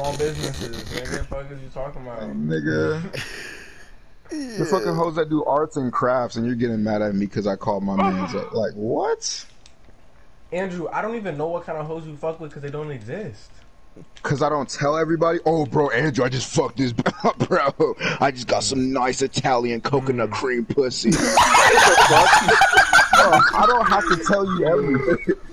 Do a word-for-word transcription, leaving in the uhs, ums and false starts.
small businesses, nigga. The fuck is you talking about? Nigga. Yeah. The fucking hoes that do arts and crafts, and you're getting mad at me because I called my man's up. Like, what? Andrew, I don't even know what kind of hoes you fuck with because they don't exist. Cause I don't tell everybody. Oh, bro, Andrew, I just fucked this, bro. I just got some nice Italian coconut mm. cream pussy. Bro, I don't have to tell you everything.